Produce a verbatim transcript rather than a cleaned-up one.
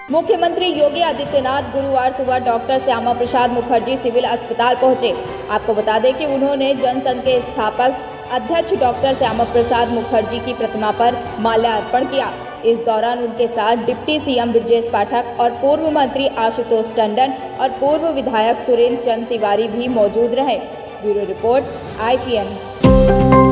मुख्यमंत्री योगी आदित्यनाथ गुरुवार सुबह डॉक्टर श्यामा प्रसाद मुखर्जी सिविल अस्पताल पहुंचे। आपको बता दें कि उन्होंने जनसंघ के स्थापक अध्यक्ष डॉक्टर श्यामा प्रसाद मुखर्जी की प्रतिमा पर माल्यार्पण किया। इस दौरान उनके साथ डिप्टी सीएम ब्रजेश पाठक और पूर्व मंत्री आशुतोष टंडन और पूर्व विधायक सुरेंद्र चंद्र तिवारी भी मौजूद रहे। Bureau report I P N.